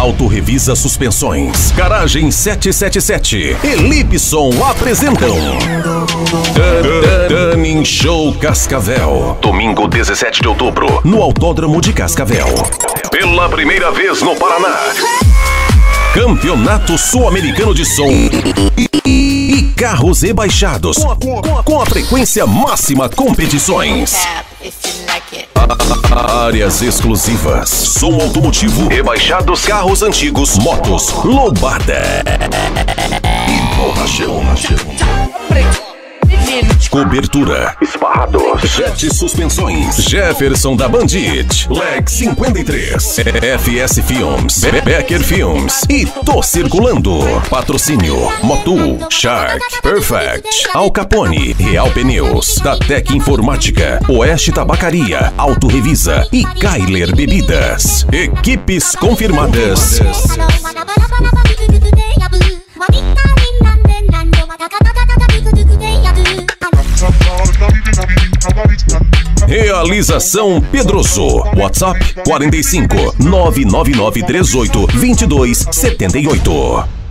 Auto Revisa Suspensões, Garagem 777 e Lipson apresentam Turning Show Cascavel. Domingo 17 de outubro, no Autódromo de Cascavel. Pela primeira vez no Paraná, Campeonato Sul-Americano de Som e carros rebaixados com a frequência máxima competições. Áreas exclusivas, som automotivo, rebaixados, carros antigos, motos, lombada e borrachão. Cobertura, esbarrados, Jet Suspensões, Jefferson da Bandit, Leg 53, FS Films, Becker Films e Tô Circulando. Patrocínio Motul, Shark, Perfect, Al Capone, Real Pneus, da Tec Informática, Oeste Tabacaria, Auto Revisa e Kyler Bebidas. Equipes confirmadas. Realização Pedroso. WhatsApp 45 99938 2278.